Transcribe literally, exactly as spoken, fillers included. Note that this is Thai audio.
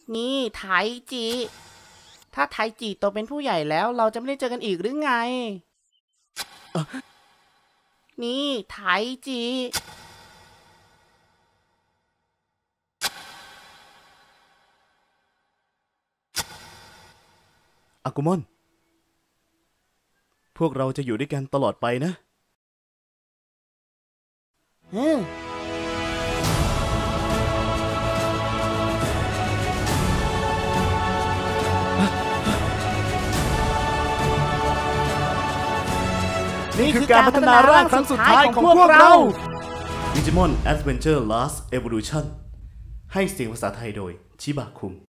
นี่ไทจิถ้าไทจิโตเป็นผู้ใหญ่แล้วเราจะไม่ได้เจอกันอีกหรือไงนี่ไทจิอากุมอนพวกเราจะอยู่ด้วยกันตลอดไปนะเออนี่คือการพัฒนาร่างครั้งสุดท้ายของพวกเรา Digimon Adventure Last Evolution ให้เสียงภาษาไทยโดยชิบะคุง